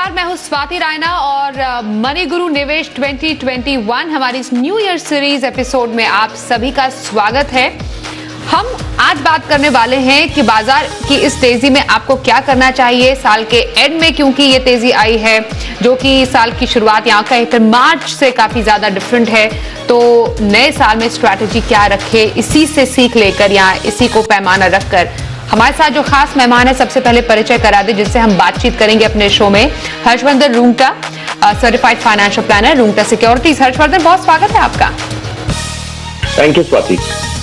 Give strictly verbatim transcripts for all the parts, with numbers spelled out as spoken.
नमस्कार, मैं हूं स्वाति रायना और मनी गुरु निवेश दो हज़ार इक्कीस हमारी इस न्यू ईयर सीरीज एपिसोड में आप सभी का स्वागत है। हम आज बात करने वाले हैं कि बाजार की इस तेजी में आपको क्या करना चाहिए साल के एंड में, क्योंकि ये तेजी आई है जो कि साल की शुरुआत यहाँ का मार्च से काफी ज्यादा डिफरेंट है। तो नए साल में स्ट्रैटेजी क्या रखे, इसी से सीख लेकर या इसी को पैमाना रखकर हमारे साथ जो खास मेहमान है, सबसे पहले परिचय करा दे जिससे हम बातचीत करेंगे अपने शो में। Harshvardhan Rungta, certified financial planner, Rungta securities. Harshvardhan, बहुत स्वागत है आपका। Thank you Swati.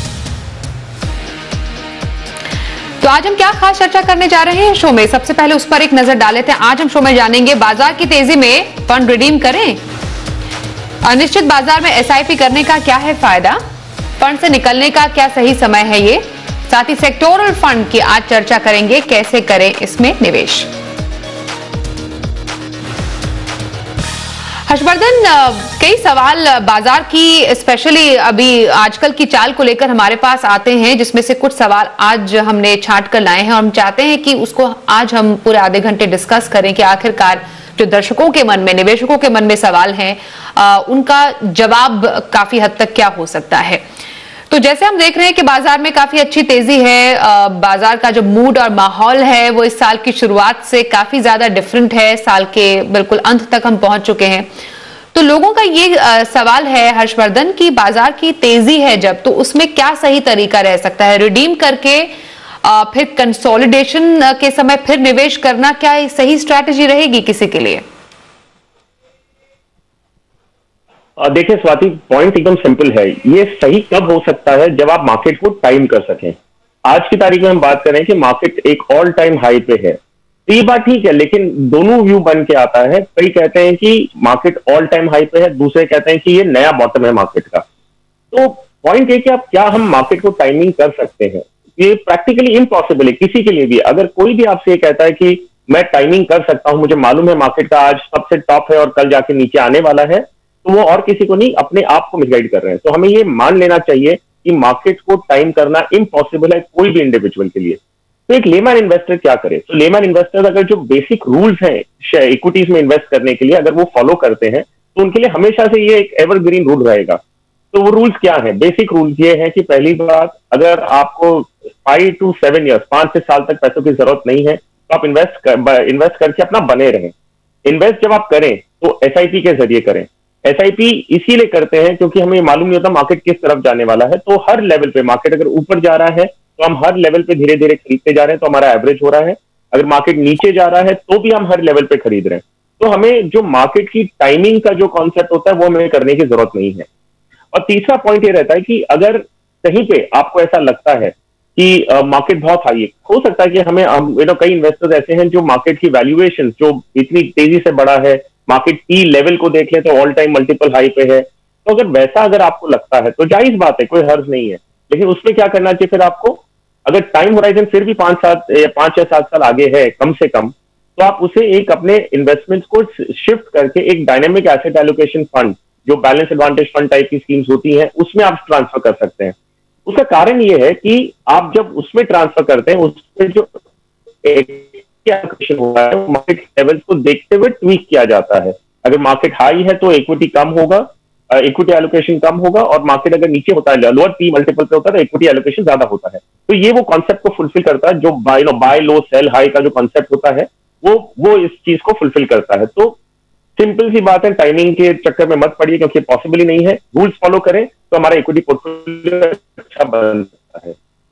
तो आज हम क्या खास चर्चा करने जा रहे हैं शो में, सबसे पहले उस पर एक नजर डाले थे। आज हम शो में जानेंगे बाजार की तेजी में फंड रिडीम करें, अनिश्चित बाजार में एसआईपी करने का क्या है फायदा, फंड से निकलने का क्या सही समय है ये, साथ ही सेक्टोरल फंड की आज चर्चा करेंगे, कैसे करें इसमें निवेश। हर्षवर्धन, कई सवाल बाजार की स्पेशली अभी आजकल की चाल को लेकर हमारे पास आते हैं, जिसमें से कुछ सवाल आज हमने छांट कर लाए हैं और हम चाहते हैं कि उसको आज हम पूरे आधे घंटे डिस्कस करें कि आखिरकार जो दर्शकों के मन में, निवेशकों के मन में सवाल हैं, आ, उनका जवाब काफी हद तक क्या हो सकता है। तो जैसे हम देख रहे हैं कि बाजार में काफी अच्छी तेजी है, बाजार का जो मूड और माहौल है वो इस साल की शुरुआत से काफी ज्यादा डिफरेंट है, साल के बिल्कुल अंत तक हम पहुंच चुके हैं। तो लोगों का ये सवाल है हर्षवर्धन कि बाजार की तेजी है जब, तो उसमें क्या सही तरीका रह सकता है, रिडीम करके फिर कंसोलिडेशन के समय फिर निवेश करना, क्या सही स्ट्रैटेजी रहेगी किसी के लिए? देखिए स्वाति, पॉइंट एकदम सिंपल है। ये सही कब हो सकता है, जब आप मार्केट को टाइम कर सकें। आज की तारीख में हम बात करें कि मार्केट एक ऑल टाइम हाई पे है, तो ये बात ठीक है, लेकिन दोनों व्यू बन के आता है। कई कहते हैं कि मार्केट ऑल टाइम हाई पे है, दूसरे कहते हैं कि ये नया बॉटम है मार्केट का। तो पॉइंट ये कि आप क्या हम मार्केट को टाइमिंग कर सकते हैं, ये प्रैक्टिकली इम्पॉसिबल है किसी के लिए भी। अगर कोई भी आपसे ये कहता है कि मैं टाइमिंग कर सकता हूं, मुझे मालूम है मार्केट का आज सबसे टॉप है और कल जाके नीचे आने वाला है, तो वो और किसी को नहीं, अपने आप को मिसगाइड कर रहे हैं। तो हमें ये मान लेना चाहिए कि मार्केट को टाइम करना इम्पॉसिबल है कोई भी इंडिविजुअल के लिए। तो एक लेमैन इन्वेस्टर क्या करे? तो लेमैन इन्वेस्टर अगर जो बेसिक रूल्स हैं इक्विटीज में इन्वेस्ट करने के लिए, अगर वो फॉलो करते हैं तो उनके लिए हमेशा से ये एक एवरग्रीन रूल रहेगा। तो वो रूल्स क्या है? बेसिक रूल्स ये है कि पहली बात, अगर आपको फाइव टू सेवन ईयर्स पांच से साल तक पैसों की जरूरत नहीं है, तो आप इन्वेस्ट कर, इन्वेस्ट करके अपना बने रहें। इन्वेस्ट जब आप करें तो एसआईपी के जरिए करें। एसआईपी इसीलिए करते हैं क्योंकि हमें मालूम नहीं होता मार्केट किस तरफ जाने वाला है। तो हर लेवल पे मार्केट अगर ऊपर जा रहा है तो हम हर लेवल पे धीरे धीरे खरीदते जा रहे हैं, तो हमारा एवरेज हो रहा है। अगर मार्केट नीचे जा रहा है तो भी हम हर लेवल पे खरीद रहे हैं। तो हमें जो मार्केट की टाइमिंग का जो कॉन्सेप्ट होता है वो हमें करने की जरूरत नहीं है। और तीसरा पॉइंट ये रहता है कि अगर कहीं पे आपको ऐसा लगता है कि मार्केट बहुत हाई है, हो सकता है कि हमें यू नो कई इन्वेस्टर्स ऐसे हैं जो मार्केट की वैल्यूएशन जो इतनी तेजी से बढ़ा है, मार्केट की लेवल को देख लें तो ऑल टाइम मल्टीपल हाई पे है। तो अगर वैसा अगर आपको लगता है तो जायज बात है, कोई हर्ज नहीं है। लेकिन उसमें क्या करना चाहिए फिर आपको, अगर टाइम होराइजन फिर भी पांच सात या पांच या सात साल आगे है कम से कम, तो आप उसे एक अपने इन्वेस्टमेंट को शिफ्ट करके एक डायनेमिक एसेट एलोकेशन फंड, जो बैलेंस एडवांटेज फंड टाइप की स्कीम्स होती हैं, उसमें आप ट्रांसफर कर सकते हैं। उसका कारण यह है कि आप जब उसमें ट्रांसफर करते हैं, उसमें जो एक हुआ है मार्केट लेवल्स को देखते हुए ट्वीक किया जाता है। अगर मार्केट हाई है तो इक्विटी कम होगा, इक्विटी एलोकेशन कम होगा, और मार्केट अगर नीचे होता है, लोअर पी मल्टीपल पे होता है, तो इक्विटी एलोकेशन ज्यादा होता है। तो ये वो कॉन्सेप्ट को फुलफिल करता है, जो buy no buy low sell high का जो कॉन्सेप्ट होता है वो वो इस चीज को फुलफिल करता है। तो सिंपल सी बात है, टाइमिंग के चक्कर में मत पड़िए क्योंकि पॉसिबल ही नहीं है। रूल्स फॉलो करें तो हमारा इक्विटी पोर्टफोलियो अच्छा बन सकता है।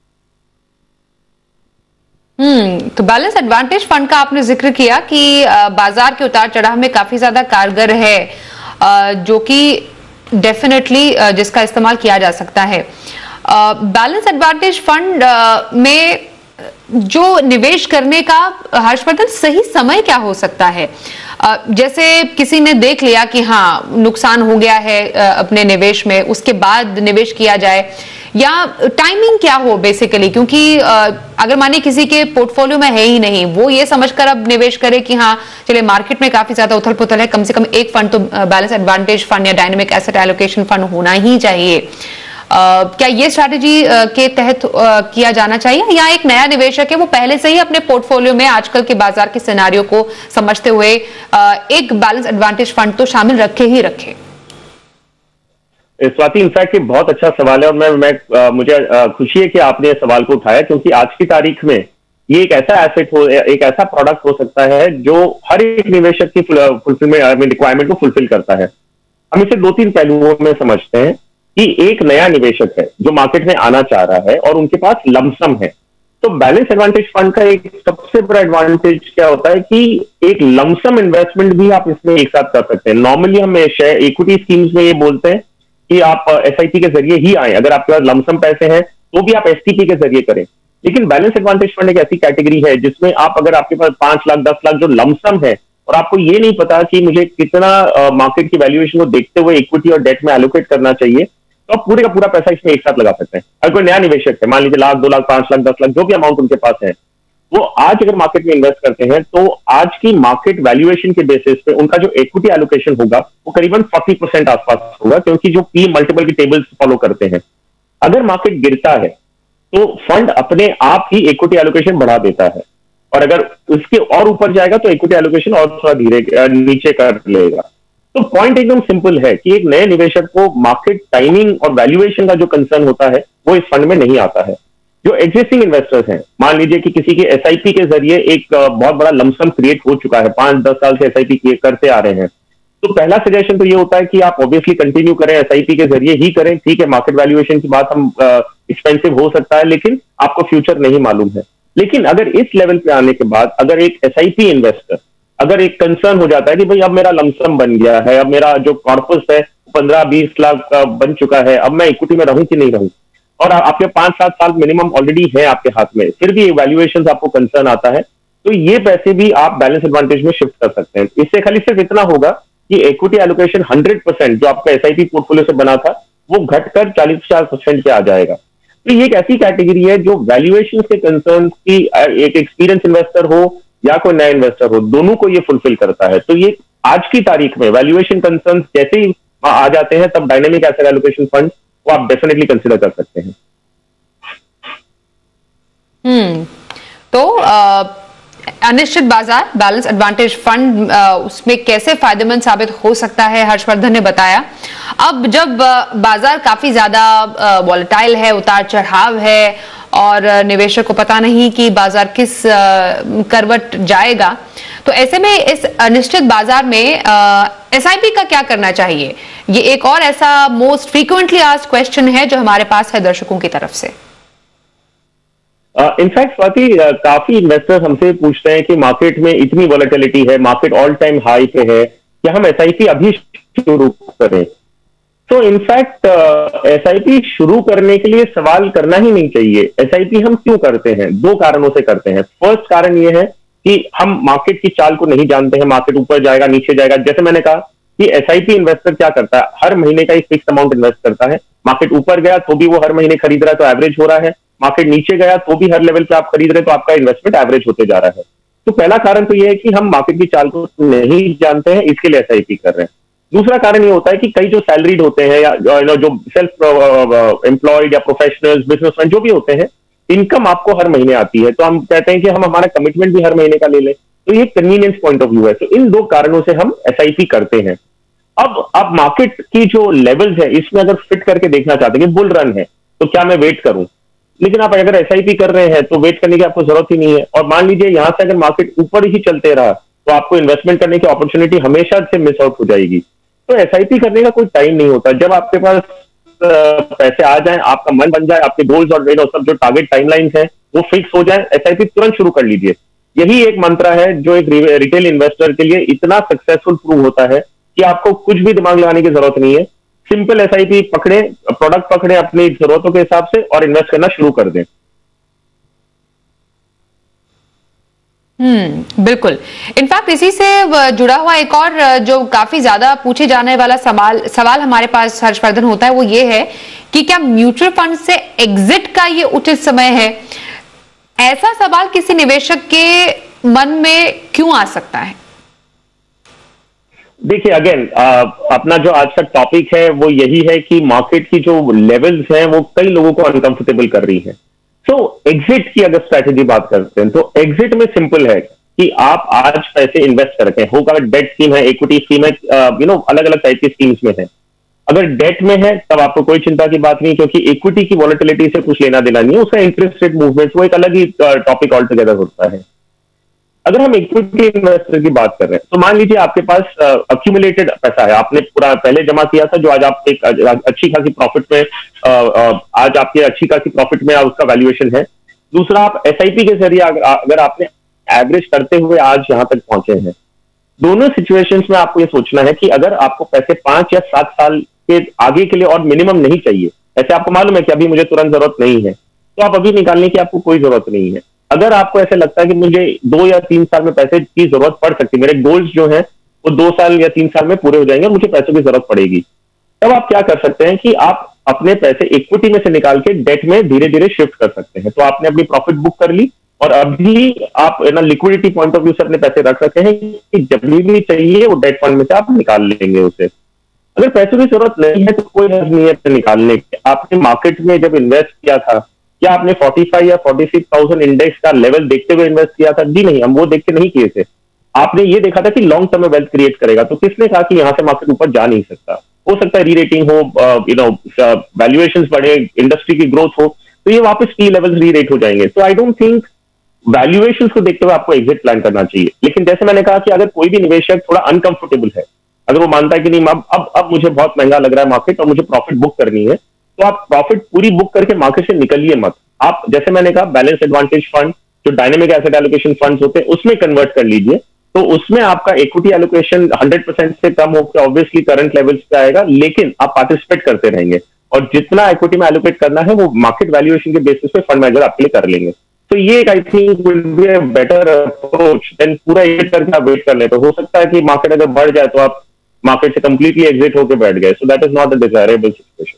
हम्म तो बैलेंस एडवांटेज फंड का आपने जिक्र किया कि बाजार के उतार चढ़ाव में काफी ज्यादा कारगर है, जो कि डेफिनेटली जिसका इस्तेमाल किया जा सकता है। बैलेंस एडवांटेज फंड में जो निवेश करने का हर्षवर्धन सही समय क्या हो सकता है? जैसे किसी ने देख लिया कि हाँ नुकसान हो गया है अपने निवेश में, उसके बाद निवेश किया जाए, या टाइमिंग क्या हो बेसिकली? क्योंकि अगर मानिए किसी के पोर्टफोलियो में है ही नहीं, वो ये समझकर अब निवेश करे कि हाँ चलिए मार्केट में काफी ज्यादा उथल पुथल है, कम से कम एक फंड तो बैलेंस एडवांटेज फंड या डायनेमिक एसेट एलोकेशन फंड होना ही चाहिए। क्या ये स्ट्रैटेजी के तहत आ, किया जाना चाहिए, या एक नया निवेशक है वो पहले से ही अपने पोर्टफोलियो में आजकल के बाजार के सिनेरियो को समझते हुए आ, एक बैलेंस एडवांटेज फंड तो शामिल रखे ही रखे? स्वाति, इनफैक्ट ये बहुत अच्छा सवाल है और मैं मैं आ, मुझे आ, खुशी है कि आपने ये सवाल को उठाया, क्योंकि आज की तारीख में ये एक ऐसा एसेट हो, एक ऐसा प्रोडक्ट हो सकता है जो हर एक निवेशक की फुलफिलमेंट रिक्वायरमेंट को फुलफिल करता है। हम इसे दो तीन पहलुओं में समझते हैं कि एक नया निवेशक है जो मार्केट में आना चाह रहा है और उनके पास लमसम है, तो बैलेंस एडवांटेज फंड का एक सबसे बड़ा एडवांटेज क्या होता है कि एक लमसम इन्वेस्टमेंट भी आप इसमें एक साथ कर सकते हैं। नॉर्मली हम शेयर इक्विटी स्कीम्स में ये बोलते हैं कि आप एसआईपी के जरिए ही आए, अगर आपके पास लमसम पैसे हैं तो भी आप एसटीपी के जरिए करें। लेकिन बैलेंस एडवांटेज फंड एक ऐसी कैटेगरी है जिसमें आप, अगर आपके पास पांच लाख दस लाख जो लमसम है और आपको ये नहीं पता कि मुझे कितना मार्केट की वैल्यूएशन को देखते हुए इक्विटी और डेट में एलोकेट करना चाहिए, तो आप पूरे का पूरा पैसा इसमें एक साथ लगा सकते हैं। अगर कोई नया निवेशक है, मान लीजिए लाख दो लाख पांच लाख दस लाख जो भी अमाउंट उनके पास है, वो आज अगर मार्केट में इन्वेस्ट करते हैं तो आज की मार्केट वैल्यूएशन के बेसिस पे उनका जो इक्विटी एलोकेशन होगा वो करीबन चालीस परसेंट आसपास होगा, क्योंकि जो पी मल्टीपल की टेबल्स फॉलो करते हैं। अगर मार्केट गिरता है तो फंड अपने आप ही इक्विटी एलोकेशन बढ़ा देता है, और अगर उसके और ऊपर जाएगा तो इक्विटी एलोकेशन और थोड़ा धीरे नीचे कर लेगा। तो पॉइंट एकदम सिंपल है कि एक नए निवेशक को मार्केट टाइमिंग और वैल्यूएशन का जो कंसर्न होता है वो इस फंड में नहीं आता है। जो एग्जिस्टिंग इन्वेस्टर्स हैं, मान लीजिए कि किसी के एसआईपी के जरिए एक बहुत बड़ा लमसम क्रिएट हो चुका है, पांच दस साल से एसआईपी करते आ रहे हैं, तो पहला सजेशन तो ये होता है कि आप ऑब्वियसली कंटिन्यू करें, एसआईपी के जरिए ही करें। ठीक है, मार्केट वैल्यूएशन की बात हम एक्सपेंसिव हो सकता है, लेकिन आपको फ्यूचर नहीं मालूम है। लेकिन अगर इस लेवल पे आने के बाद अगर एक एसआईपी इन्वेस्टर अगर एक कंसर्न हो जाता है कि भाई अब मेरा लमसम बन गया है, अब मेरा जो कॉर्पस है पंद्रह बीस लाख बन चुका है, अब मैं इक्विटी में रहूं कि नहीं रहूं, और आपके पांच सात साल मिनिमम ऑलरेडी है आपके हाथ में, फिर भी वैल्यूएशन आपको कंसर्न आता है, तो ये पैसे भी आप बैलेंस एडवांटेज में शिफ्ट कर सकते हैं। इससे खाली सिर्फ इतना होगा कि इक्विटी एलोकेशन हंड्रेड परसेंट जो आपका एसआईपी पोर्टफोलियो से बना था वो घटकर चालीस पचास परसेंट पे आ जाएगा। तो ये एक ऐसी कैटेगरी है जो वैल्यूएशन के कंसर्न की, एक एक्सपीरियंस इन्वेस्टर हो या कोई नया इन्वेस्टर हो, दोनों को ये फुलफिल करता है। तो ये आज की तारीख में वैल्यूएशन कंसर्न जैसे ही आ जाते हैं तब डायनेमिक एसेट एलोकेशन फंड वो आप डेफिनेटली कंसिडर कर सकते हैं। हम्म तो आ... अनिश्चित बाजार बैलेंस एडवांटेज फंड उसमें कैसे फायदेमंद साबित हो सकता है, हर्षवर्धन ने बताया। अब जब बाजार काफी ज्यादा वॉलेटाइल है, उतार चढ़ाव है और निवेशक को पता नहीं कि बाजार किस करवट जाएगा, तो ऐसे में इस अनिश्चित बाजार में एसआईपी का क्या करना चाहिए? ये एक और ऐसा मोस्ट फ्रीक्वेंटली आस्क्ड क्वेश्चन है जो हमारे पास है दर्शकों की तरफ से। इनफैक्ट uh, स्वाति, uh, काफी इन्वेस्टर्स हमसे पूछते हैं कि मार्केट में इतनी वॉलेटिलिटी है, मार्केट ऑल टाइम हाई पे है, क्या हम एसआईपी अभी शुरू करें? तो इनफैक्ट एसआईपी शुरू करने के लिए सवाल करना ही नहीं चाहिए। एसआईपी हम क्यों करते हैं? दो कारणों से करते हैं। फर्स्ट कारण यह है कि हम मार्केट की चाल को नहीं जानते हैं, मार्केट ऊपर जाएगा नीचे जाएगा। जैसे मैंने कहा कि एसआईपी इन्वेस्टर क्या करता है, हर महीने का एक फिक्स अमाउंट इन्वेस्ट करता है। मार्केट ऊपर गया तो भी वो हर महीने खरीद रहा है तो एवरेज हो रहा है, मार्केट नीचे गया तो भी हर लेवल पे आप खरीद रहे हैं तो आपका इन्वेस्टमेंट एवरेज होते जा रहा है। तो पहला कारण तो ये है कि हम मार्केट की चाल को नहीं जानते हैं, इसके लिए एसआईपी कर रहे हैं। दूसरा कारण ये होता है कि कई जो सैलरीड होते हैं या जो सेल्फ एम्प्लॉयड या प्रोफेशनल्स, बिजनेसमैन जो भी होते हैं, इनकम आपको हर महीने आती है, तो हम कहते हैं कि हम हमारा कमिटमेंट भी हर महीने का ले लें। तो ये कन्वीनियंस पॉइंट ऑफ व्यू है। तो इन दो कारणों से हम एसआईपी करते हैं। अब अब मार्केट की जो लेवल्स है इसमें अगर फिट करके देखना चाहते हैं कि बुल रन है तो क्या मैं वेट करूं, लेकिन आप अगर एसआईपी कर रहे हैं तो वेट करने की आपको जरूरत ही नहीं है। और मान लीजिए यहां से अगर मार्केट ऊपर ही चलते रहा तो आपको इन्वेस्टमेंट करने की अपॉर्चुनिटी हमेशा से मिस आउट हो जाएगी। तो एसआईपी करने का कोई टाइम नहीं होता। जब आपके पास पैसे आ जाएं, आपका मन बन जाए, आपके गोल्स और सब जो टारगेट टाइमलाइंस हैं वो फिक्स हो जाए, एसआईपी तुरंत शुरू कर लीजिए। यही एक मंत्र है जो एक रिटेल इन्वेस्टर के लिए इतना सक्सेसफुल प्रूव होता है कि आपको कुछ भी दिमाग लगाने की जरूरत नहीं है। सिंपल एसआईपी पकड़े, प्रोडक्ट पकड़े अपनी जरूरतों के हिसाब से और इन्वेस्ट करना शुरू कर दें। हम्म बिल्कुल। इनफैक्ट इसी से जुड़ा हुआ एक और जो काफी ज्यादा पूछे जाने वाला सवाल सवाल हमारे पास हर्षवर्धन होता है वो ये है कि क्या म्यूचुअल फंड से एग्जिट का ये उचित समय है? ऐसा सवाल किसी निवेशक के मन में क्यों आ सकता है? देखिए अगेन अपना जो आज का टॉपिक है वो यही है कि मार्केट की जो लेवल्स हैं वो कई लोगों को अनकंफर्टेबल कर रही है। सो एग्जिट की अगर स्ट्रैटेजी बात करते हैं तो एग्जिट में सिंपल है कि आप आज पैसे इन्वेस्ट करते हैं, होगा डेट स्कीम है, इक्विटी स्कीम है, यू नो अलग अलग टाइप की स्कीम्स में है। अगर डेट में है तब आपको कोई चिंता की बात नहीं, क्योंकि इक्विटी की वॉलेटिलिटी से कुछ लेना देना नहीं है, उसका इंटरेस्ट रेट मूवमेंट वो एक अलग ही टॉपिक ऑल टुगेदर होता है। अगर हम इक्विटी इन्वेस्टर की बात कर रहे हैं तो मान लीजिए आपके पास अक्यूमुलेटेड uh, पैसा है, आपने पूरा पहले जमा किया था, जो आज आप एक अच्छी खासी प्रॉफिट में uh, uh, आज आपके अच्छी खासी प्रॉफिट में उसका वैल्यूएशन है। दूसरा, आप एसआईपी के जरिए अगर, अगर आपने एवरेज करते हुए आज यहां तक पहुंचे हैं। दोनों सिचुएशंस में आपको ये सोचना है कि अगर आपको पैसे पांच या सात साल के आगे के लिए और मिनिमम नहीं चाहिए, ऐसे आपको मालूम है कि अभी मुझे तुरंत जरूरत नहीं है, तो आप अभी निकालने की आपको कोई जरूरत नहीं है। अगर आपको ऐसे लगता है कि मुझे दो या तीन साल में पैसे की जरूरत पड़ सकती है, मेरे गोल्स जो हैं वो दो साल या तीन साल में पूरे हो जाएंगे और मुझे पैसों की जरूरत पड़ेगी, तब आप क्या कर सकते हैं कि आप अपने पैसे इक्विटी में से निकाल के डेट में धीरे धीरे शिफ्ट कर सकते हैं। तो आपने अपनी प्रॉफिट बुक कर ली और अभी आप ना लिक्विडिटी पॉइंट ऑफ व्यू से अपने पैसे रख रखे हैं कि जब भी चाहिए वो डेट फंड में से आप निकाल लेंगे उसे। अगर पैसों की जरूरत नहीं है तो कोई हर्ज नहीं है निकालने के। आपने मार्केट में जब इन्वेस्ट किया था, क्या आपने पैंतालीस या छियालीस हज़ार इंडेक्स का लेवल देखते हुए इन्वेस्ट किया था? जी नहीं, हम वो देख के नहीं किए थे। आपने ये देखा था कि लॉन्ग टर्म में वेल्थ क्रिएट करेगा। तो किसने कहा कि यहां से मार्केट ऊपर जा नहीं सकता? हो सकता है री रेटिंग हो, यू नो वैल्यूएशंस बढ़े, इंडस्ट्री की ग्रोथ हो, तो ये वापस की लेवल्स री रेट हो जाएंगे। तो आई डोंट थिंक वैल्यूएशंस को देखते हुए आपको एग्जिट प्लान करना चाहिए। लेकिन जैसे मैंने कहा कि अगर कोई भी निवेशक थोड़ा अनकंफर्टेबल है, अगर वो मानता है कि नहीं अब अब अब मुझे बहुत महंगा लग रहा है मार्केट और मुझे प्रॉफिट बुक करनी है, तो आप प्रॉफिट पूरी बुक करके मार्केट से निकलिए मत। आप जैसे मैंने कहा बैलेंस एडवांटेज फंड, जो डायनेमिक एसेट एलोकेशन फंड्स होते हैं, उसमें कन्वर्ट कर लीजिए। तो उसमें आपका इक्विटी एलोकेशन हंड्रेड परसेंट से कम होकर ऑब्वियसली करंट लेवल्स पे आएगा, लेकिन आप पार्टिसिपेट करते रहेंगे और जितना इक्विटी में एलोकेट करना है वो मार्केट वैल्यूएशन के बेसिस पे फंड मैनेजर आपके लिए कर लेंगे। तो ये I think will be a better approach then पूरा एग्जिट करके आप वेट कर ले। तो हो सकता है कि मार्केट अगर बढ़ जाए तो आप मार्केट से कंप्लीटली एग्जिट होकर बैठ गए। So that is not a desirable situation.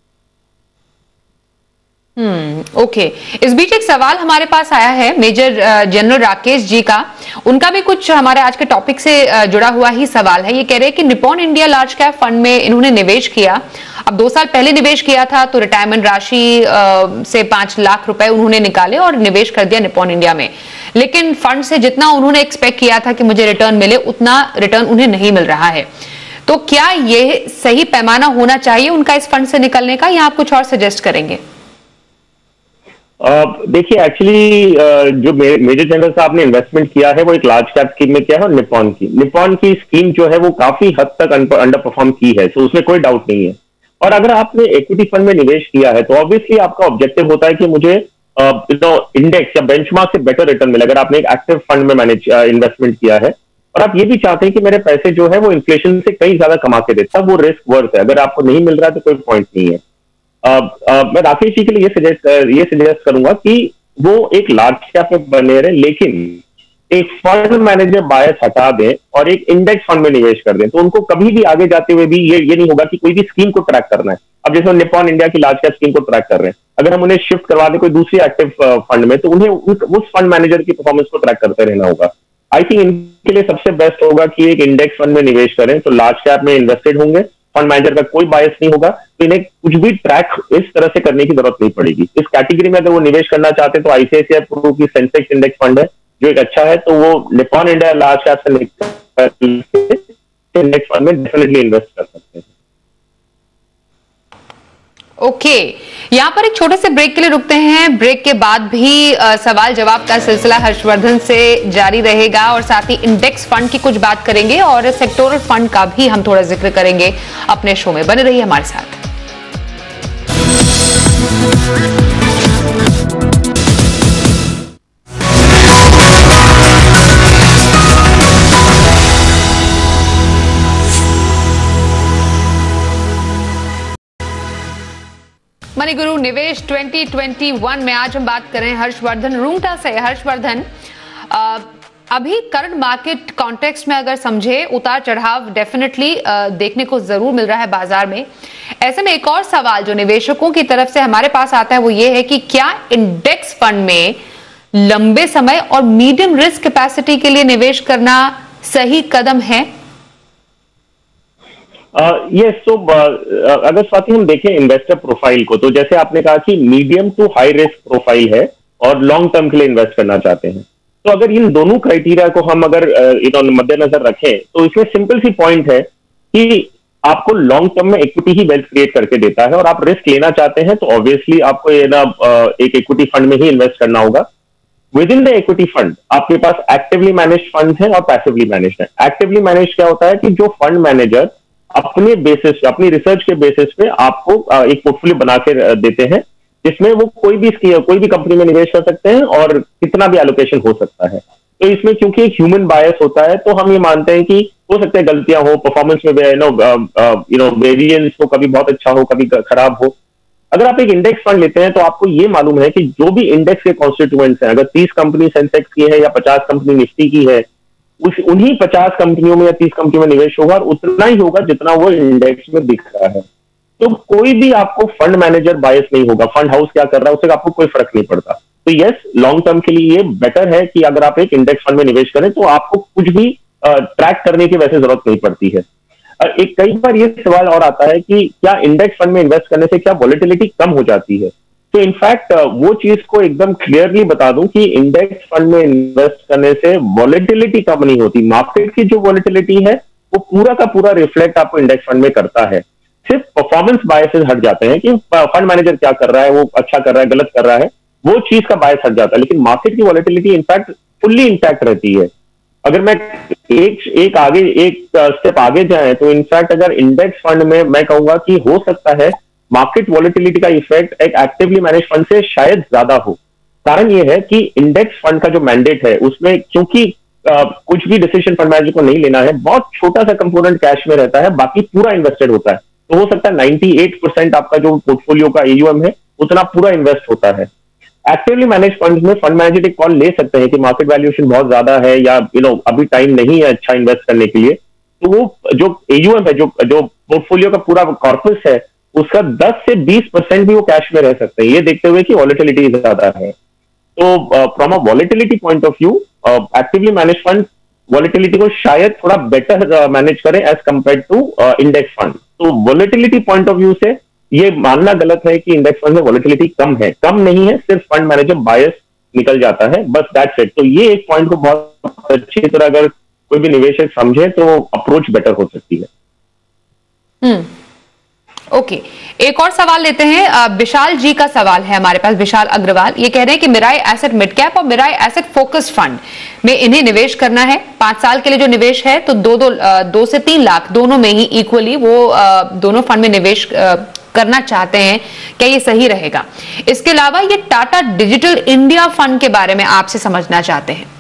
Hmm okay इस बीच एक सवाल हमारे पास आया है मेजर जनरल राकेश जी का। उनका भी कुछ हमारे आज के टॉपिक से जुड़ा हुआ ही सवाल है। ये कह रहे हैं कि Nippon India large cap fund में इन्होंने निवेश किया। अब दो साल पहले निवेश किया था तो रिटायरमेंट राशि से पांच लाख रुपए उन्होंने निकाले और निवेश कर दिया निप्पॉन इंडिया में। लेकिन फंड से जितना उन्होंने एक्सपेक्ट किया था कि मुझे रिटर्न मिले, उतना रिटर्न उन्हें नहीं मिल रहा है। तो क्या ये सही पैमाना होना चाहिए उनका इस फंड से निकलने का, या आप कुछ और सजेस्ट करेंगे? Uh, देखिए एक्चुअली uh, जो मे, मेजर जनरल साहब ने इन्वेस्टमेंट किया है वो एक लार्ज कैप स्कीम में किया है और निप्पॉन की निप्पॉन की स्कीम जो है वो काफी हद तक अंडर परफॉर्म की है, तो उसमें कोई डाउट नहीं है। और अगर आपने इक्विटी फंड में निवेश किया है तो ऑब्वियसली आपका ऑब्जेक्टिव होता है कि मुझे इंडेक्स या बेंचमार्क से बेटर रिटर्न मिले। अगर आपने एक एक्टिव फंड में मैनेज इन्वेस्टमेंट किया है और आप ये भी चाहते हैं कि मेरे पैसे जो है वो इन्फ्लेशन से कई ज्यादा कमा के दे, तब वो रिस्क वर्थ है। अगर आपको नहीं मिल रहा है तो कोई पॉइंट नहीं है। Uh, uh, मैं राकेश जी के लिए ये सजेस्ट ये सजेस्ट करूंगा कि वो एक लार्ज कैप में बने रहे, लेकिन एक फंड मैनेजर बायस हटा दें और एक इंडेक्स फंड में निवेश कर दें, तो उनको कभी भी आगे जाते हुए भी ये ये नहीं होगा कि कोई भी स्कीम को ट्रैक करना है। अब जैसे निप्पॉन इंडिया की लार्ज कैप स्कीम को ट्रैक कर रहे हैं, अगर हम उन्हें शिफ्ट करवा दें कोई दूसरी एक्टिव फंड में, तो उन्हें उस फंड मैनेजर की परफॉर्मेंस को ट्रैक करते रहना होगा। आई थिंक इनके लिए सबसे बेस्ट होगा कि एक इंडेक्स फंड में निवेश करें, तो लार्ज कैप में इन्वेस्टेड होंगे, फंड मैनेजर का कोई बायस नहीं होगा, तो इन्हें कुछ भी ट्रैक इस तरह से करने की जरूरत नहीं पड़ेगी। इस कैटेगरी में अगर वो निवेश करना चाहते हैं तो आईसीआईसीआई प्रू की सेंसेक्स इंडेक्स फंड है जो एक अच्छा है, तो वो निप्पॉन इंडिया लार्ज कैप से इंडेक्स फंड में डेफिनेटली इन्वेस्ट कर सकते हैं। Okay okay. यहाँ पर एक छोटे से ब्रेक के लिए रुकते हैं। ब्रेक के बाद भी आ, सवाल जवाब का सिलसिला हर्षवर्धन से जारी रहेगा और साथ ही इंडेक्स फंड की कुछ बात करेंगे और सेक्टोरल फंड का भी हम थोड़ा जिक्र करेंगे अपने शो में। बने रहिए हमारे साथ। मनी गुरु निवेश ट्वेंटी ट्वेंटी वन में आज हम बात कर रहे हैं हर्षवर्धन रूंगटा से। हर्षवर्धन, अभी करंट मार्केट कॉन्टेक्स्ट में अगर समझे, उतार चढ़ाव डेफिनेटली देखने को जरूर मिल रहा है बाजार में। ऐसे में एक और सवाल जो निवेशकों की तरफ से हमारे पास आता है वो ये है कि क्या इंडेक्स फंड में लंबे समय और मीडियम रिस्क कैपेसिटी के लिए निवेश करना सही कदम है? ये सो अगर स्वाति हम देखें इन्वेस्टर प्रोफाइल को, तो जैसे आपने कहा कि medium to high risk profile है और लॉन्ग टर्म के लिए इन्वेस्ट करना चाहते हैं, तो अगर इन दोनों क्राइटेरिया को हम अगर मद्देनजर रखें तो इसमें सिंपल सी पॉइंट है कि आपको लॉन्ग टर्म में इक्विटी ही वेल्थ क्रिएट करके देता है, और आप रिस्क लेना चाहते हैं तो ऑब्वियसली आपको ये ना एक इक्विटी फंड में ही इन्वेस्ट करना होगा। Within the equity fund आपके पास एक्टिवली मैनेज्ड फंड्स हैं और पैसिवली मैनेज्ड हैं। एक्टिवली मैनेज्ड क्या होता है कि जो फंड मैनेजर अपने बेसिस अपनी रिसर्च के बेसिस पे आपको एक पोर्टफोलियो बना के देते हैं, जिसमें वो कोई भी कोई भी कंपनी में निवेश कर सकते हैं और कितना भी एलोकेशन हो सकता है। तो इसमें क्योंकि एक ह्यूमन बायस होता है, तो हम ये मानते हैं कि हो सकता है गलतियां हो, परफॉर्मेंस में you know you know variance हो, कभी बहुत अच्छा हो कभी खराब हो। अगर आप एक इंडेक्स फंड लेते हैं तो आपको ये मालूम है कि जो भी इंडेक्स के कॉन्स्टिट्यूएंट्स हैं, अगर तीस कंपनी सेंसेक्स की है या पचास कंपनी निफ्टी की है, उस उन्हीं पचास कंपनियों में या तीस कंपनियों में निवेश होगा और उतना ही होगा जितना वो इंडेक्स में दिख रहा है। तो कोई भी आपको फंड मैनेजर बायस नहीं होगा, फंड हाउस क्या कर रहा है उससे आपको कोई फर्क नहीं पड़ता। तो यस, लॉन्ग टर्म के लिए ये बेटर है कि अगर आप एक इंडेक्स फंड में निवेश करें तो आपको कुछ भी ट्रैक करने की वैसे जरूरत नहीं पड़ती है। एक कई बार ये सवाल और आता है कि क्या इंडेक्स फंड में इन्वेस्ट करने से क्या वॉलेटिलिटी कम हो जाती है? तो इनफैक्ट वो चीज को एकदम क्लियरली बता दूं कि इंडेक्स फंड में इन्वेस्ट करने से वॉलेटिलिटी कम नहीं होती। मार्केट की जो वॉलेटिलिटी है वो पूरा का पूरा रिफ्लेक्ट आपको इंडेक्स फंड में करता है। सिर्फ परफॉर्मेंस बायसेस हट जाते हैं कि फंड मैनेजर क्या कर रहा है, वो अच्छा कर रहा है गलत कर रहा है, वो चीज का बायस हट जाता है, लेकिन मार्केट की वॉलेटिलिटी इनफैक्ट फुल्ली इंटैक्ट रहती है। अगर मैं एक एक आगे एक स्टेप आगे जाए तो इनफैक्ट अगर इंडेक्स फंड में मैं कहूंगा कि हो सकता है मार्केट वॉलेटिलिटी का इफेक्ट एक एक्टिवली मैनेज फंड से शायद ज्यादा हो। कारण यह है कि इंडेक्स फंड का जो मैंडेट है उसमें क्योंकि आ, कुछ भी डिसीजन फंड मैनेजर को नहीं लेना है, बहुत छोटा सा कंपोनेंट कैश में रहता है, बाकी पूरा इन्वेस्टेड होता है। तो हो सकता है अट्ठानवे परसेंट आपका जो पोर्टफोलियो का एयूएम है उतना पूरा इन्वेस्ट होता है। एक्टिवली मैनेज फंड में फंड मैनेजर एक कॉल ले सकते हैं कि मार्केट वैल्यूएशन बहुत ज्यादा है या यू नो अभी टाइम नहीं है अच्छा इन्वेस्ट करने के लिए, तो वो जो एयूएम है, जो जो पोर्टफोलियो का पूरा कॉर्पस है, उसका दस से बीस परसेंट भी वो कैश में रह सकते हैं, ये देखते हुए कि वॉलेटिलिटी ज्यादा है। तो from a volatility point of view actively manage fund volatility को शायद थोड़ा बेटर मैनेज करें as compare to index fund. तो वॉलेटिलिटी पॉइंट ऑफ व्यू से ये मानना गलत है कि इंडेक्स फंड में वॉलेटिलिटी कम है, कम नहीं है, सिर्फ फंड मैनेजर बायस निकल जाता है, बस दैट्स इट। तो ये एक पॉइंट को बहुत अच्छी तरह अगर कोई भी निवेशक समझे तो अप्रोच बेटर हो सकती है। Hmm okay okay. एक और सवाल लेते हैं। विशाल जी का सवाल है हमारे पास, विशाल अग्रवाल। ये कह रहे हैं कि मिराई एसेट मिड कैप और मिराई एसेट फोकस फंड में इन्हें निवेश करना है। पांच साल के लिए जो निवेश है तो दो दो दो से तीन लाख दोनों में ही इक्वली वो दोनों फंड में निवेश करना चाहते हैं, क्या ये सही रहेगा? इसके अलावा ये टाटा डिजिटल इंडिया फंड के बारे में आपसे समझना चाहते हैं।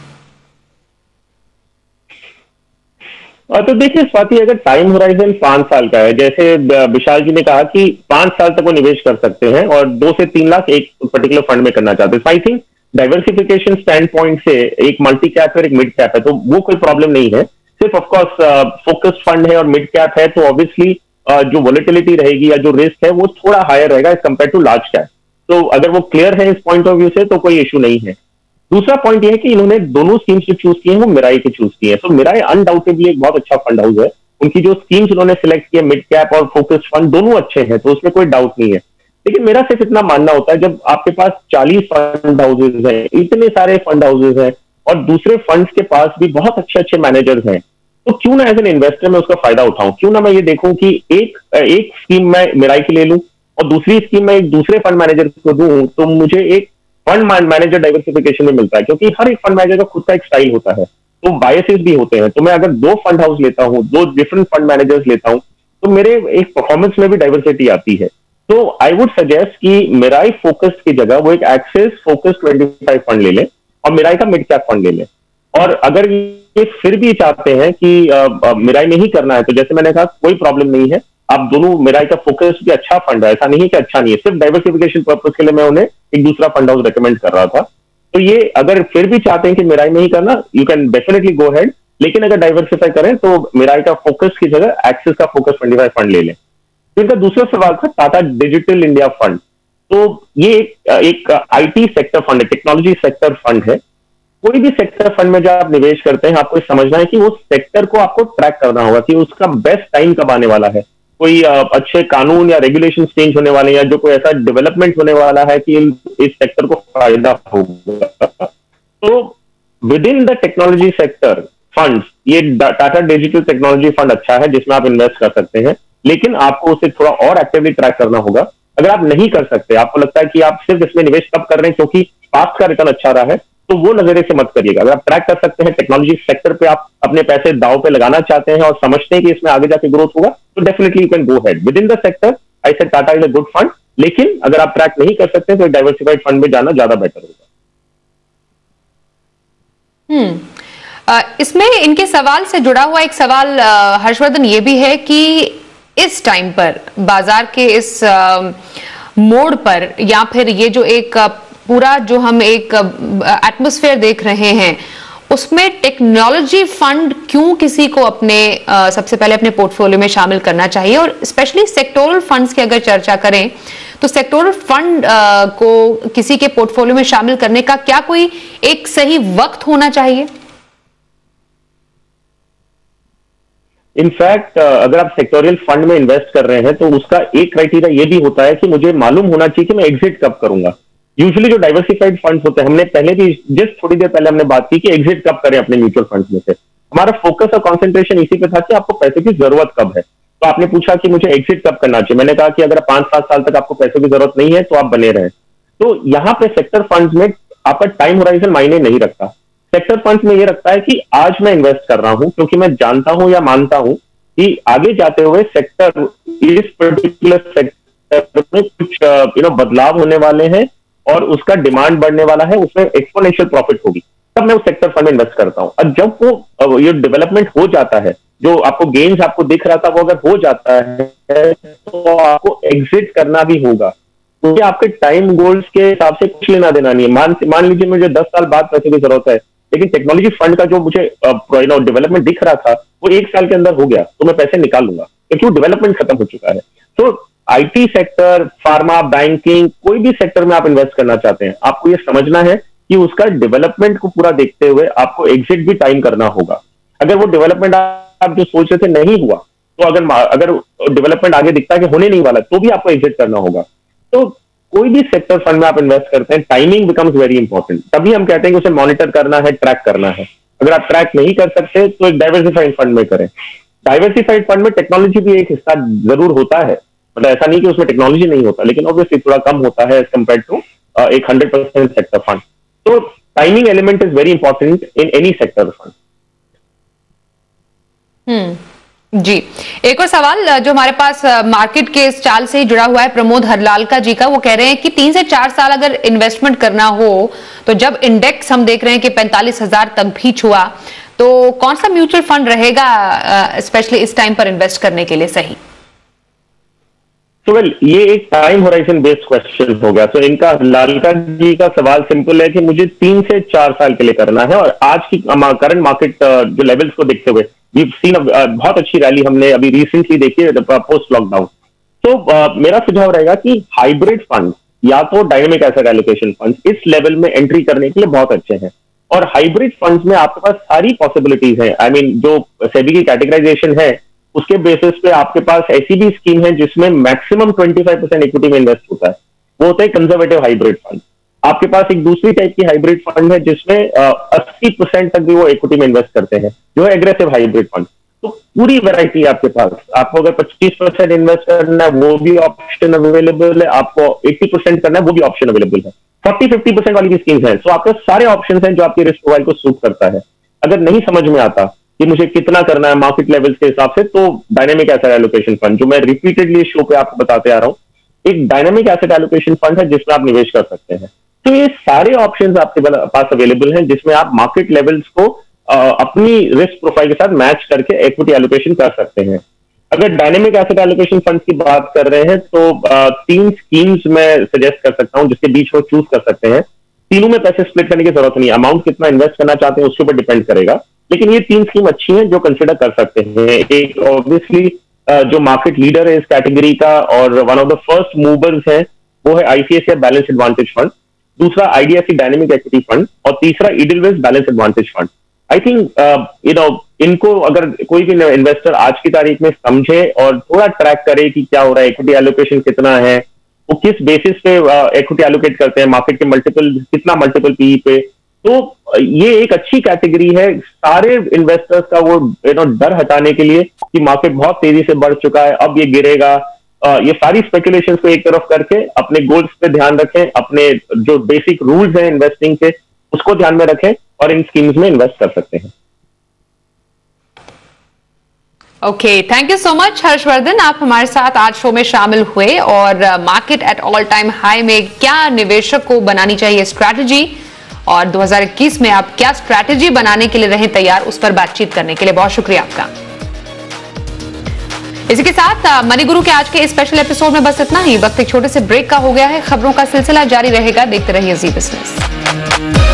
तो देखिए स्वाति, अगर टाइम होराइजन पांच साल का है, जैसे विशाल जी ने कहा कि पांच साल तक वो निवेश कर सकते हैं और दो से तीन लाख एक पर्टिकुलर फंड में करना चाहते हैं, I think diversification stand point से एक मल्टी कैप और एक मिड कैप है तो वो कोई प्रॉब्लम नहीं है। सिर्फ ऑफकोर्स फोकस फंड है और मिड कैप है तो ऑब्वियसली जो वॉलेटिलिटी रहेगी या जो रिस्क है वो थोड़ा हायर रहेगा as compare to large cap. तो अगर वो क्लियर है इस पॉइंट ऑफ व्यू से तो कोई इशू नहीं है। दूसरा पॉइंट ये है कि इन्होंने दोनों स्कीम्स जो चूज किए हैं वो मिराई के चूज किए हैं। तो मिराई अनडाउटेबली एक बहुत अच्छा फंड हाउस है, उनकी जो स्कीम्स उन्होंने सिलेक्ट किए मिड कैप और फोकस फंड दोनों अच्छे हैं, तो उसमें कोई डाउट नहीं है। लेकिन मेरा सिर्फ इतना मानना होता है जब आपके पास चालीस फंड हाउसेज हैं, इतने सारे फंड हाउसेज हैं और दूसरे फंड्स के पास भी बहुत अच्छे अच्छे मैनेजर्स हैं, तो क्यों ना एज एन इन्वेस्टर मैं उसका फायदा उठाऊं? क्यों ना मैं ये देखूं कि एक एक स्कीम मैं मिराई की ले लूं और दूसरी स्कीम मैं एक दूसरे फंड मैनेजर को दूं, तो मुझे एक फंड मैनेजर डाइवर्सिफिकेशन में मिलता है, क्योंकि हर एक फंड मैनेजर का खुद का एक स्टाइल होता है, तो बायसेस भी होते हैं। तो मैं अगर दो फंड हाउस लेता हूं, दो डिफरेंट फंड मैनेजर्स लेता हूं, तो मेरे एक परफॉर्मेंस में भी डाइवर्सिटी आती है। तो आई वुड सजेस्ट कि मिराई फोकस की जगह वो एक एक्सिस फोकस पच्चीस फंड ले लें और मिराई का मिड कैप फंड ले लें। और अगर ये फिर भी चाहते हैं कि मिराई में ही करना है तो जैसे मैंने कहा कोई प्रॉब्लम नहीं है, आप दोनों, मिराई का फोकस भी अच्छा फंड है, ऐसा नहीं है कि अच्छा नहीं है, सिर्फ डाइवर्सिफिकेशन पर्पस के लिए मैं उन्हें एक दूसरा फंड हाउस रेकमेंड कर रहा था। तो ये अगर फिर भी चाहते हैं कि मिराई में ही करना, you can definitely go head, लेकिन अगर डाइवर्सिफाई करें तो मिराई का फोकस की जगह एक्सिस का फोकस पच्चीस फंड ले लें। फिर का दूसरा सवाल था टाटा डिजिटल इंडिया फंड। तो ये एक, एक आईटी सेक्टर फंड है, टेक्नोलॉजी सेक्टर फंड है। कोई भी सेक्टर फंड में जब आप निवेश करते हैं, आपको समझना है कि उस सेक्टर को आपको ट्रैक करना होगा कि उसका बेस्ट टाइम कब आने वाला है, कोई अच्छे कानून या रेगुलेशन चेंज होने वाले हैं, या जो कोई ऐसा डेवलपमेंट होने वाला है कि इस सेक्टर को फायदा होगा। तो within the technology sector funds, ये टाटा डिजिटल टेक्नोलॉजी फंड अच्छा है जिसमें आप इन्वेस्ट कर सकते हैं, लेकिन आपको उसे थोड़ा और एक्टिवली ट्रैक करना होगा। अगर आप नहीं कर सकते, आपको लगता है कि आप सिर्फ इसमें निवेश कब कर रहे हैं क्योंकि पास्ट का रिटर्न अच्छा रहा है, तो वो नजरिए से मत करिएगा। अगर आप ट्रैक कर सकते हैं, टेक्नोलॉजी सेक्टर पे आप अपने पैसे दाव पे लगाना चाहते हैं और समझते हैं कि इसमें आगे जाके ग्रोथ होगा, तो definitely you can go head within the sector. I said Tata is a good fund, लेकिन अगर आप ट्रैक नहीं कर सकते तो डाइवर्सिफाइड फंड में जाना ज्यादा बेटर होगा। हम्म इसमें इनके सवाल से जुड़ा हुआ एक सवाल हर्षवर्धन ये भी है कि इस टाइम पर बाजार के इस मोड़ पर, या फिर ये जो एक पूरा जो हम एक एटमॉस्फेयर देख रहे हैं, उसमें टेक्नोलॉजी फंड क्यों किसी को अपने आ, सबसे पहले अपने पोर्टफोलियो में शामिल करना चाहिए? और स्पेशली सेक्टोरल फंड्स की अगर चर्चा करें तो सेक्टोरल फंड आ, को किसी के पोर्टफोलियो में शामिल करने का क्या कोई एक सही वक्त होना चाहिए? इनफैक्ट अगर आप सेक्टोरियल फंड में इन्वेस्ट कर रहे हैं तो उसका एक क्राइटेरिया ये भी होता है कि मुझे मालूम होना चाहिए कि मैं एग्जिट कब करूंगा। यूजुअली जो डाइवर्सिफाइड फंड्स होते हैं, हमने पहले भी जस्ट थोड़ी देर पहले हमने बात की कि एग्जिट कब करें अपने म्यूचुअल फंड्स में से, हमारा फोकस और कॉन्सेंट्रेशन इसी पे था कि आपको पैसे की जरूरत कब है। तो आपने पूछा कि मुझे एग्जिट कब करना चाहिए, मैंने कहा कि अगर पांच सात साल तक आपको पैसे की जरूरत नहीं है तो आप बने रहें। तो यहाँ पे सेक्टर फंड्स में आपका टाइम होराइजन मायने नहीं रखता। सेक्टर फंड्स में ये रखता है कि आज मैं इन्वेस्ट कर रहा हूं क्योंकि मैं जानता हूं या मानता हूं कि आगे जाते हुए सेक्टर, इस पर्टिकुलर सेक्टर में कुछ यू नो बदलाव होने वाले हैं और उसका डिमांड बढ़ने वाला है, उसमें एक्सपोनेंशियल प्रॉफिट होगी, तब मैं उस सेक्टर फंड में इन्वेस्ट करता हूं। और जब वो ये डेवलपमेंट हो जाता है, जो आपको गेन्स आपको दिख रहा था वो अगर हो जाता है तो आपको एग्जिट करना भी होगा, क्योंकि आपके टाइम गोल्स के हिसाब से कुछ लेना देना नहीं है। मान मान लीजिए मुझे दस साल बाद पैसे की जरूरत है, लेकिन टेक्नोलॉजी फंड का जो मुझे यू नो डेवलपमेंट दिख रहा था वो एक साल के अंदर हो गया, तो मैं पैसे निकाल लूंगा क्योंकि वो डेवलपमेंट खत्म हो चुका है। तो आईटी सेक्टर, फार्मा, बैंकिंग, कोई भी सेक्टर में आप इन्वेस्ट करना चाहते हैं, आपको ये समझना है कि उसका डेवलपमेंट को पूरा देखते हुए आपको एग्जिट भी टाइम करना होगा। अगर वो डेवलपमेंट आप जो सोच रहे थे नहीं हुआ, तो अगर अगर डेवलपमेंट आगे दिखता है कि होने नहीं वाला, तो भी आपको एग्जिट करना होगा। तो कोई भी सेक्टर फंड में आप इन्वेस्ट करते हैं, टाइमिंग बिकम्स वेरी इंपॉर्टेंट। तभी हम कहते हैं कि उसे मॉनिटर करना है, ट्रैक करना है। अगर आप ट्रैक नहीं कर सकते तो एक डाइवर्सिफाइड फंड में करें। डाइवर्सिफाइड फंड में टेक्नोलॉजी भी एक हिस्सा जरूर होता है, मतलब ऐसा नहीं कि उसमें टेक्नोलॉजी नहीं होता, लेकिन ऑब्वियसली थोड़ा कम होता है एज कम्पेयर टू एक हंड्रेड परसेंट सेक्टर फंड। तो timing element is very important in any sector fund. Hmm जी, एक और सवाल जो हमारे पास मार्केट के इस चाल से ही जुड़ा हुआ है प्रमोद हरलालका जी का। वो कह रहे हैं कि तीन से चार साल अगर इन्वेस्टमेंट करना हो तो जब इंडेक्स हम देख रहे हैं कि पैंतालीस हजार तक भी छुआ, तो कौन सा म्यूचुअल फंड रहेगा स्पेशली इस टाइम पर इन्वेस्ट करने के लिए सही? तो वेल ये एक टाइम होराइजन बेस्ड क्वेश्चन हो गया। तो इनका लालका जी का सवाल सिंपल है कि मुझे तीन से चार साल के लिए करना है, और आज की करंट मार्केट जो लेवल्स को देखते हुए We've seen a, uh, बहुत अच्छी रैली हमने अभी रिसेंटली देखी है पोस्ट लॉकडाउन। तो uh, मेरा सुझाव रहेगा कि हाइब्रिड फंड या तो डायनेमिक एसेट एलोकेशन फंड इस लेवल में एंट्री करने के लिए बहुत अच्छे हैं। और हाइब्रिड फंड्स में आपके पास सारी पॉसिबिलिटीज हैं। आई मीन जो सेबी की कैटेगराइजेशन है उसके बेसिस पे आपके पास ऐसी भी स्कीम है जिसमें maximum twenty five percent equity में इन्वेस्ट होता है, वो होता है कंजर्वेटिव हाइब्रिड फंड। आपके पास एक दूसरी टाइप की हाइब्रिड फंड है जिसमें अस्सी परसेंट तक भी वो इक्विटी में इन्वेस्ट करते हैं, जो है एग्रेसिव हाइब्रिड फंड। तो पूरी वैरायटी आपके पास, आपको अगर पच्चीस परसेंट इन्वेस्ट करना है वो भी ऑप्शन अवेलेबल है, आपको अस्सी परसेंट करना है वो भी ऑप्शन अवेलेबल है, चालीस पचास परसेंट वाली भी स्कीम्स है। तो आपके सारे ऑप्शन हैं जो आपके रिस्क प्रोफाइल को सूट करता है। अगर नहीं समझ में आता कि मुझे कितना करना है मार्केट लेवल्स के हिसाब से, तो डायनेमिक एसेट एलोकेशन फंड, जो मैं रिपीटेडली शो पे आपको बताते आ रहा हूँ, एक डायनेमिक एसेट एलोकेशन फंड है जिसमें आप निवेश कर सकते हैं। तो ये सारे ऑप्शंस आपके पास अवेलेबल हैं जिसमें आप मार्केट लेवल्स को आ, अपनी रिस्क प्रोफाइल के साथ मैच करके इक्विटी एलोकेशन कर सकते हैं। अगर डायनेमिक एसेट एलोकेशन फंड की बात कर रहे हैं तो आ, तीन स्कीम्स मैं सजेस्ट कर सकता हूं जिसके बीच वो चूज कर सकते हैं। तीनों में पैसे स्प्लिट करने की जरूरत नहीं है, अमाउंट कितना इन्वेस्ट करना चाहते हैं उसके ऊपर डिपेंड करेगा, लेकिन ये तीन स्कीम अच्छी हैं जो कंसिडर कर सकते हैं। एक ऑब्वियसली जो मार्केट लीडर है इस कैटेगरी का और one of the first movers है वो है आईसीआईसीआई बैलेंस एडवांटेज फंड, दूसरा आईडीएफसी डायनेमिक इक्विटी फंड और तीसरा Edelweiss balance advantage fund. I think you know इनको अगर कोई भी इन्वेस्टर आज की तारीख में समझे और थोड़ा ट्रैक करे कि क्या हो रहा है, इक्विटी एलोकेशन कितना है, वो किस बेसिस पे इक्विटी एलोकेट करते हैं, मार्केट के मल्टीपल कितना मल्टीपल पीई पे, तो ये एक अच्छी कैटेगरी है सारे इन्वेस्टर्स का वो यू नो डर हटाने के लिए कि मार्केट बहुत तेजी से बढ़ चुका है, अब ये गिरेगा। ये सारी स्पेकुलेशंस को एक तरफ करके अपने गोल्स पे ध्यान रखें, अपने जो बेसिक रूल्स हैं इन्वेस्टिंग के उसको ध्यान में रखें और इन स्कीम्स में इन्वेस्ट कर सकते हैं। Okay, thank you so much Harshvardhan, आप हमारे साथ आज शो में शामिल हुए और market at all time high में क्या निवेशक को बनानी चाहिए स्ट्रैटेजी और दो हज़ार इक्कीस में आप क्या स्ट्रैटेजी बनाने के लिए रहे तैयार, उस पर बातचीत करने के लिए बहुत शुक्रिया आपका। इसी के साथ मनी गुरु के आज के इस स्पेशल एपिसोड में बस इतना ही। वक्त एक छोटे से ब्रेक का हो गया है, खबरों का सिलसिला जारी रहेगा, देखते रहिए जी बिजनेस।